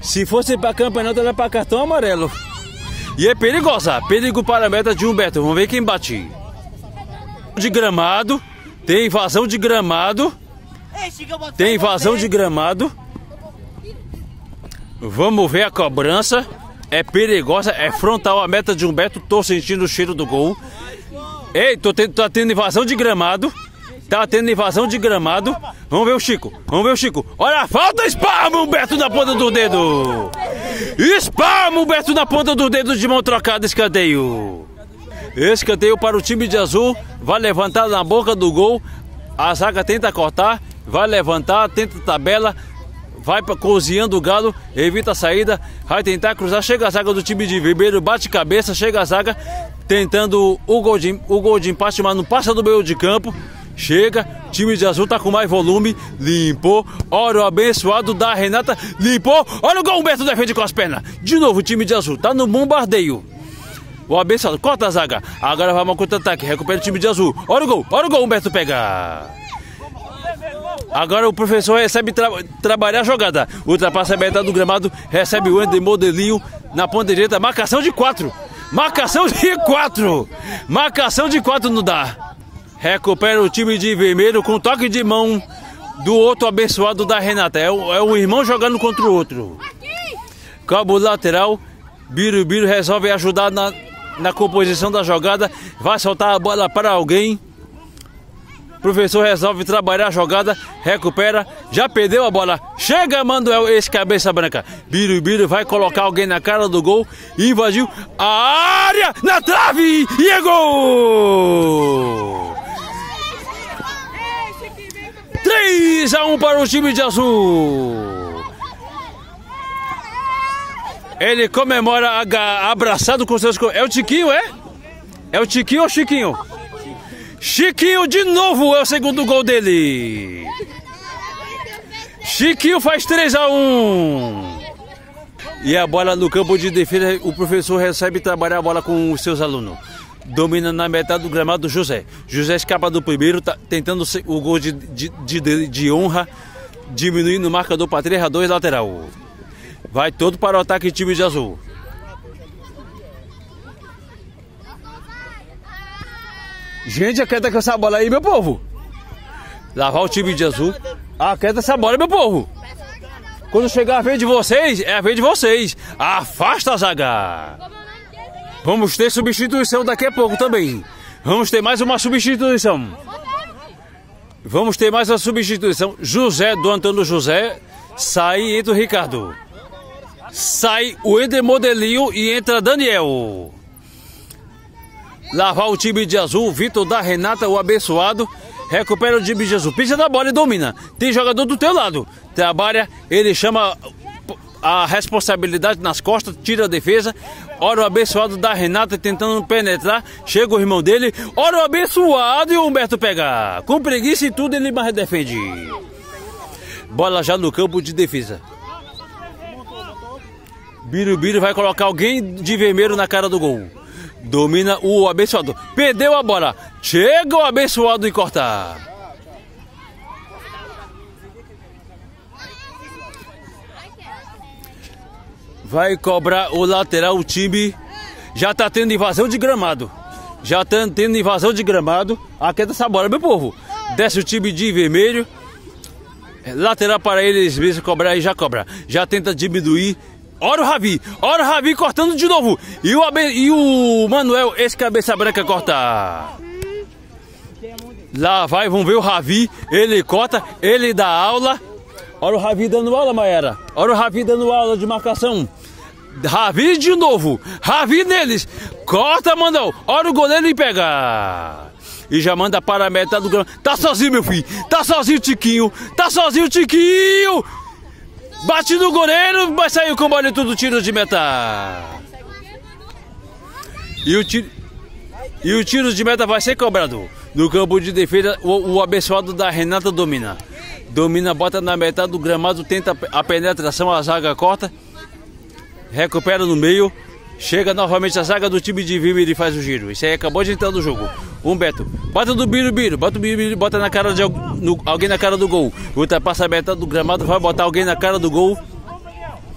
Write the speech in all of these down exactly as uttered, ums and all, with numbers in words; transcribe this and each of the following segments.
Se fosse para campeonato, era para cartão amarelo. E é perigosa. Perigo para a meta de Humberto. Vamos ver quem bate. De gramado. Tem invasão de gramado. Tem invasão de gramado. Vamos ver a cobrança. É perigosa. É frontal a meta de Humberto. Tô sentindo o cheiro do gol. Ei, tô tendo, tá tendo invasão de gramado. Tá tendo invasão de gramado. Vamos ver o Chico. Vamos ver o Chico. Olha a falta. Espalma Humberto na ponta do dedo. Espalma Humberto na ponta do dedo de mão trocada. Escanteio. Escanteio para o time de azul. Vai levantar na boca do gol. A zaga tenta cortar. Vai levantar. Tenta tabela. Vai pra, cozinhando o galo. Evita a saída. Vai tentar cruzar. Chega a zaga do time de Ribeiro. Bate cabeça. Chega a zaga. Tentando o gol de, o gol de empate. Mas não passa do meio de campo. Chega, time de azul tá com mais volume. Limpou, olha o abençoado da Renata. Limpou, olha o gol, Humberto defende com as pernas. De novo o time de azul, tá no bombardeio. O abençoado, corta a zaga. Agora vai uma contra-ataque, recupera o time de azul. Olha o gol, olha o gol, Humberto pega. Agora o professor recebe tra trabalhar a jogada. Ultrapassa a meta do gramado. Recebe o Ender Modelinho na ponta direita. Marcação de quatro. Marcação de quatro. Marcação de quatro não dá. Recupera o time de vermelho com toque de mão do outro abençoado da Renata. É, o, é um irmão jogando contra o outro. Cabo lateral. Biro Biro resolve ajudar na, na composição da jogada. Vai soltar a bola para alguém. Professor resolve trabalhar a jogada. Recupera. Já perdeu a bola. Chega, Manuel, esse cabeça branca. Biro Biro vai colocar alguém na cara do gol. Invadiu a área. Na trave. E é gol! três a um para o time de azul. Ele comemora abraçado com seus... É o Tiquinho, é? É o Tiquinho ou Chiquinho? Chiquinho de novo é o segundo gol dele. Chiquinho faz três a um. E a bola no campo de defesa. O professor recebe trabalhar a bola com os seus alunos. Domina na metade do gramado José. José escapa do primeiro, tá tentando o gol de, de, de, de honra. Diminuindo o marcador para três a dois lateral. Vai todo para o ataque time de azul. Gente, aquieta com essa bola aí, meu povo. Lá vai o time de azul. Aquieta essa bola, meu povo. Quando chegar a vez de vocês, é a vez de vocês. Afasta a zaga. Vamos ter substituição daqui a pouco também. Vamos ter mais uma substituição. Vamos ter mais uma substituição. José do Antônio José sai e entra o Ricardo. Sai o Ender Modelinho e entra Daniel. Lá vai o time de azul. Vitor da Renata, o abençoado. Recupera o time de azul. Pisa na bola e domina. Tem jogador do teu lado. Trabalha, ele chama a responsabilidade nas costas, tira a defesa. Ora o abençoado da Renata tentando penetrar. Chega o irmão dele. Ora o abençoado e o Humberto pega. Com preguiça e tudo ele mais defende. Bola já no campo de defesa. Biro Biro vai colocar alguém de vermelho na cara do gol. Domina o abençoado. Perdeu a bola. Chega o abençoado e corta. Vai cobrar o lateral, o time já tá tendo invasão de gramado. Já tá tendo invasão de gramado. Aquieta essa bola, meu povo. Desce o time de vermelho. Lateral para eles mesmo cobrar e já cobra. Já tenta diminuir. Ora o Ravi. Ora o Ravi cortando de novo. E o, Abe... e o Manuel, esse cabeça branca, corta. Lá vai, vamos ver o Ravi. Ele corta, ele dá aula. Olha o Ravi dando aula, Maera. Olha o Ravi dando aula de marcação. Ravi de novo. Ravi neles. Corta, Manuel. Olha o goleiro e pega. E já manda para a metade do gramado. Tá sozinho, meu filho. Tá sozinho o Tiquinho. Tá sozinho o Tiquinho. Bate no goleiro. Vai sair com o bola tudo tiro de meta. E o tiro... E o tiro de meta vai ser cobrado. No campo de defesa, o, o abençoado da Renata domina. Domina, bota na metade do gramado, tenta a penetração, a zaga corta. Recupera no meio. Chega novamente a zaga do time de Vime e faz o giro. Isso aí acabou de entrar no jogo. Humberto, bota do Biro Biro. Bota o Biro Biro, bota na cara de no, alguém na cara do gol. Ultrapassa a metade do gramado, vai botar alguém na cara do gol.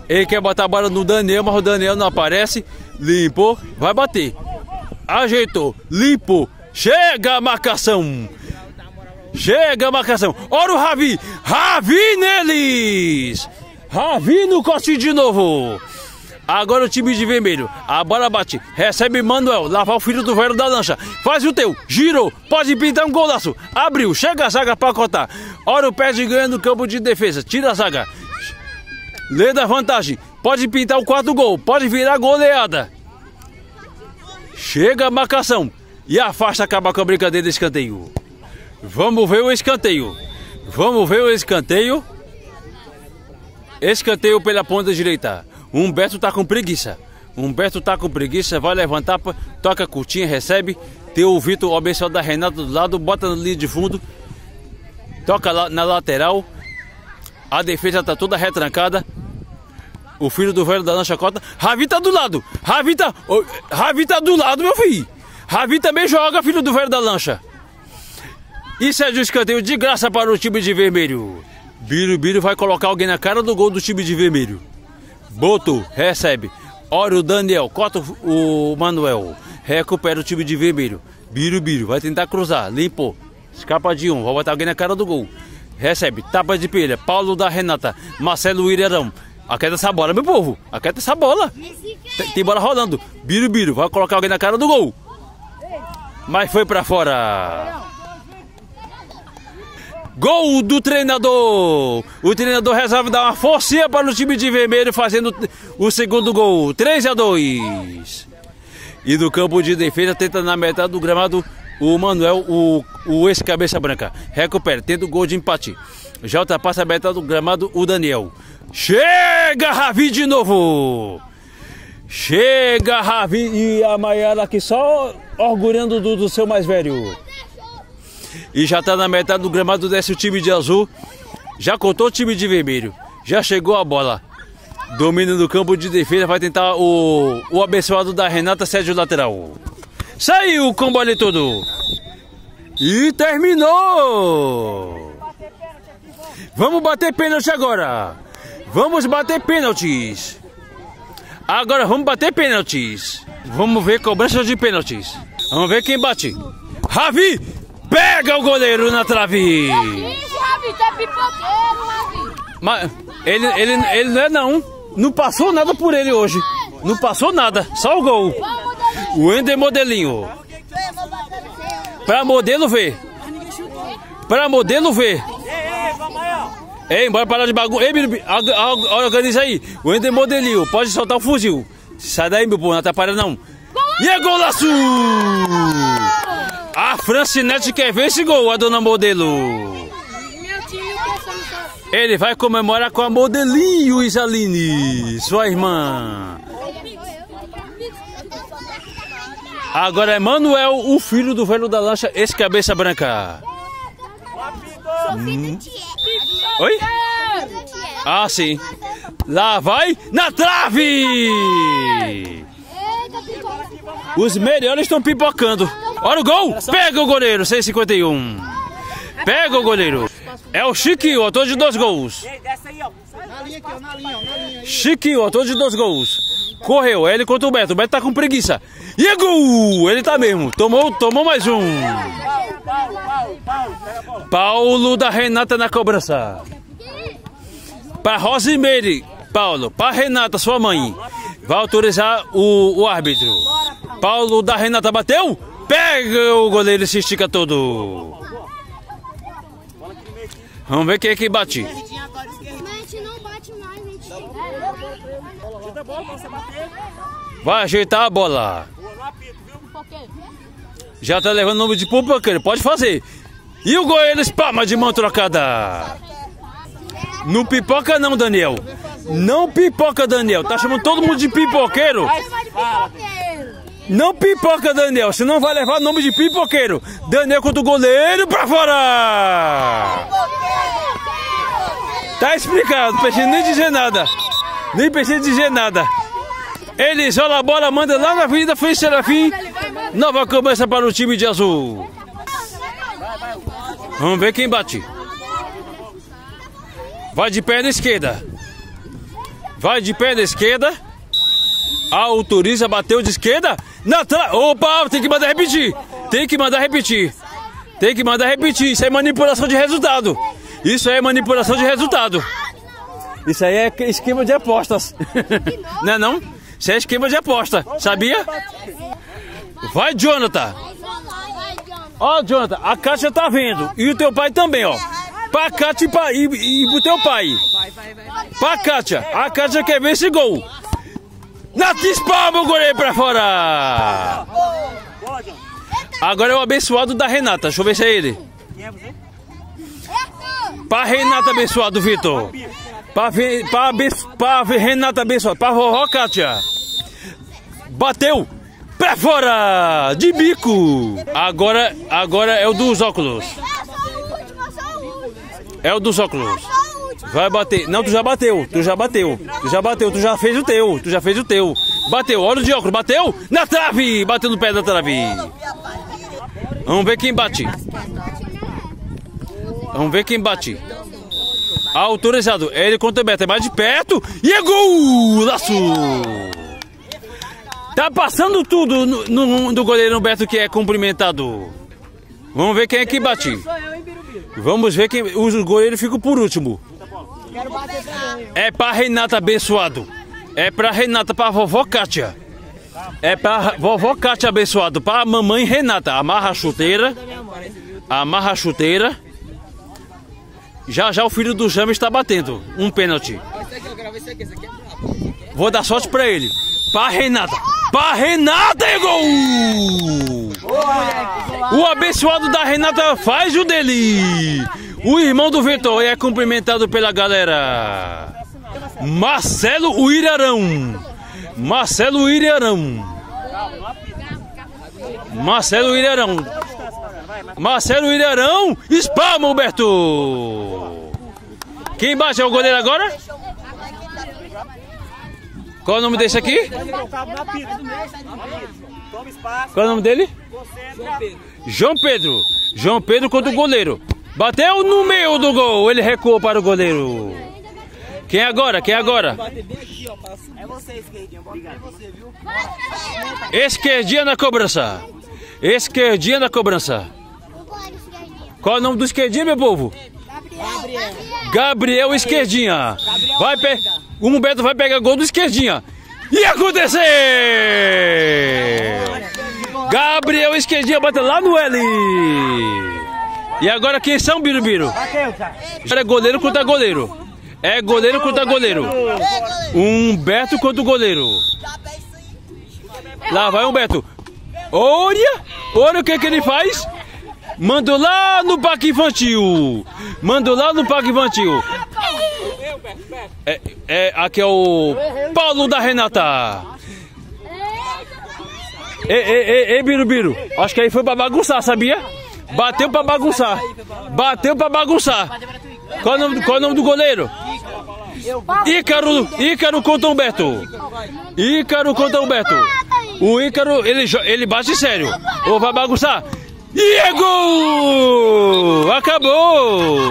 Ele quer botar a bola no Daniel, mas o Daniel não aparece. Limpou, vai bater. Ajeitou, limpou. Chega a marcação. Chega a marcação. Olha o Ravi. Ravi neles. Ravi no corte de novo. Agora o time de vermelho. A bola bate. Recebe Manuel. Lá vai o filho do velho da lancha. Faz o teu. Girou. Pode pintar um golaço. Abriu. Chega a zaga para cortar. Olha o pé de ganha no campo de defesa. Tira a zaga. Lê da vantagem. Pode pintar o quarto gol. Pode virar goleada. Chega a marcação. E afasta, acaba com a brincadeira de escanteio. Vamos ver o escanteio. Vamos ver o escanteio. Escanteio pela ponta direita. Humberto tá com preguiça. Humberto tá com preguiça. Vai levantar, toca a curtinha, recebe. Tem o Vitor, o abençoado da Renata do lado. Bota no linha de fundo. Toca lá na lateral. A defesa tá toda retrancada. O filho do velho da lancha cota. Ravi tá do lado. Ravi tá, oh, Ravi tá do lado, meu filho. Ravi também joga, filho do velho da lancha. Isso é de escanteio de graça para o time de vermelho. Biro, Biro vai colocar alguém na cara do gol do time de vermelho. Botou, recebe. Olha o Daniel, corta o Manuel. Recupera o time de vermelho. Biro, Biro, vai tentar cruzar. Limpou. Escapa de um, vai botar alguém na cara do gol. Recebe, tapa de pilha. Paulo da Renata. Marcelo Irerão. Aquieta essa bola, meu povo. Aquieta essa bola. Tem, tem bola rolando. Biro, Biro, vai colocar alguém na cara do gol. Mas foi pra fora. Gol do treinador. O treinador resolve dar uma forcinha para o time de vermelho, fazendo o segundo gol. três a dois. E do campo de defesa, tenta na metade do gramado o Manuel, o, o ex-cabeça branca. Recupera, tenta o gol de empate. Já ultrapassa a metade do gramado o Daniel. Chega Ravi de novo. Chega Ravi e a Maiara aqui só orgulhando do, do seu mais velho. E já tá na metade do gramado, desce o time de azul. Já contou o time de vermelho. Já chegou a bola. Domina no campo de defesa. Vai tentar o, o abençoado da Renata, cede o lateral. Saiu com o bola todo. E terminou. Vamos bater pênalti agora. Vamos bater pênaltis. Agora vamos bater pênaltis. Vamos ver cobrança de pênaltis. Vamos ver quem bate. Ravi! Pega o goleiro na trave! Mas ele, ele, ele não é não. Não passou nada por ele hoje. Não passou nada. Só o gol. O Ender Modelinho. Pra modelo ver. Pra modelo ver. Ei, bora parar de bagulho. Ei, organiza aí. O Ender Modelinho. Pode soltar o fuzil. Sai daí, meu povo. Não atrapalha não. E é golaço! A Francinete quer ver esse gol, a dona Modelo. Ele vai comemorar com a Modelinho, Isaline, sua irmã. Agora é Manuel, o filho do velho da lancha, esse cabeça branca. Hum. Oi? Ah, sim. Lá vai na trave! Os melhores estão pipocando. Olha o gol! Pega o goleiro, seis e cinquenta e um. Pega o goleiro. É o Chiquinho, autor de dois gols. Chiquinho, autor de dois gols. Correu, ele contra o Beto. O Beto tá com preguiça. E é gol! Ele tá mesmo. Tomou, tomou mais um. Paulo da Renata na cobrança. Para Rosimeire, Paulo. Para Renata, sua mãe. Vai autorizar o, o árbitro. Paulo da Renata bateu. Pega o goleiro e se estica todo. Vamos ver quem é que bate. Vai ajeitar a bola. Já tá levando o nome de pipoqueiro. Pode fazer. E o goleiro espalma de mão trocada. Não pipoca não, Daniel. Não pipoca, Daniel. Tá chamando todo mundo de pipoqueiro. Não pipoca, Daniel. Senão vai levar o nome de pipoqueiro. Daniel contra o goleiro pra fora. Tá explicado. Não precisa nem dizer nada. Nem precisa dizer nada. Ele isola a bola, manda lá na Avenida Frei Serafim. Nova cobrança para o time de azul. Vamos ver quem bate. Vai de perna esquerda. Vai de pé da esquerda. Autoriza, bateu de esquerda. Na tra... Opa, tem que mandar repetir. Tem que mandar repetir. Tem que mandar repetir. Isso é manipulação de resultado. Isso aí é manipulação de resultado. Isso aí é esquema de apostas. Não é não? Isso é esquema de aposta. Sabia? Vai, Jonathan. Ó, Jonathan, a Kátia tá vendo. E o teu pai também, ó. Pra Kátia e, pra, e, e pro teu pai. Pra Kátia. A Kátia quer ver esse gol. Na espalma o goleiro pra fora. Agora é o abençoado da Renata. Deixa eu ver se é ele. Pra Renata abençoado, Vitor. Pra, pra, pra, pra Renata abençoado. Pra vovó Kátia. Bateu. Pra fora. De bico. Agora, agora é o dos óculos. É o dos óculos. Vai bater. Não, tu já bateu. Tu já bateu. Tu já bateu. Tu já fez o teu. Tu já fez o teu. Bateu. Olha o de óculos. Bateu. Na trave. Bateu no pé da trave. Vamos ver quem bate. Vamos ver quem bate. Autorizado. Ele contra o Beto. É mais de perto. E é gol. Laço. Tá passando tudo no, no, no goleiro Beto que é cumprimentado. Vamos ver quem é que bate. Vamos ver quem. O goleiro fica por último. É pra Renata abençoado. É pra Renata, pra vovó Kátia. É pra vovó Kátia abençoado. Pra mamãe Renata. Amarra a chuteira. Amarra a chuteira. Já já o filho do James está batendo. Um pênalti. Vou dar sorte pra ele. Pra Renata. Pra Renata é gol! O abençoado da Renata faz o dele. O irmão do Vitor é cumprimentado pela galera. Marcelo Uirarão. Marcelo Uirarão. Marcelo Uirarão. Marcelo Uirarão. Espalma, Humberto. Quem bate é o goleiro agora? Qual é o nome desse aqui? Qual é o nome dele? João Pedro. João Pedro contra o goleiro. Bateu no meio do gol. Ele recuou para o goleiro. Quem é agora? Quem é agora? É você, esquerdinha. Esquerdinha na cobrança. Esquerdinha na cobrança. Qual é o nome do esquerdinha, meu povo? Gabriel. Gabriel Esquerdinha. Vai pe... O Humberto vai pegar gol do Esquerdinha. E aconteceu! Gabriel Esquerdinha bateu lá no L. E agora quem são, Birubiru? É goleiro contra goleiro. É goleiro contra goleiro. Humberto contra o goleiro. Lá vai Humberto. Olha! Olha o que, que ele faz. Mandou lá no parque infantil. Mandou lá no parque infantil. É, é, aqui é o Paulo da Renata. Ei, ei, ei, ei, Birubiru. Acho que aí foi pra bagunçar, sabia? Bateu pra bagunçar. Bateu pra bagunçar. Qual é o nome, qual é o nome do goleiro? Ícaro, Ícaro contra o Humberto. Ícaro contra o Humberto. O Ícaro, ele, ele bate sério. Ou vai bagunçar? E é gol! Acabou!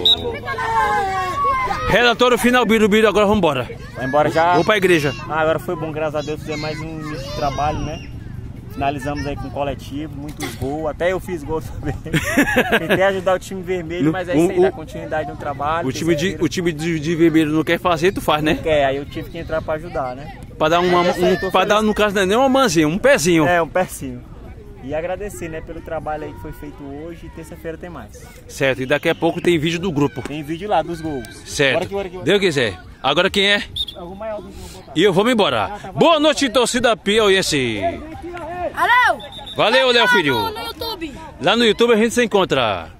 Relatório final, Birubiru, agora vamos embora. Vai embora já? Vou pra igreja. Ah, agora foi bom, graças a Deus, fizemos mais um início de trabalho, né? Finalizamos aí com o coletivo, muitos gols, até eu fiz gol também. Tentei ajudar o time vermelho, mas é isso aí, dá continuidade no trabalho. O time, de, o time de, de vermelho não quer fazer, tu faz, né? Não quer, aí eu tive que entrar pra ajudar, né? Pra dar uma, um, pra dar, no caso, não é nem uma manzinha, um pezinho. É, um pezinho. E agradecer, né, pelo trabalho aí que foi feito hoje e terça-feira tem mais. Certo, e daqui a pouco tem vídeo do grupo. Tem vídeo lá dos gols. Certo, bora que, bora que, bora. Deus quiser. Agora quem é? É e eu vou me embora. Ah, tá. Boa noite, torcida piauiense. Alô! Valeu, Léo Filho. No YouTube. Lá no YouTube a gente se encontra.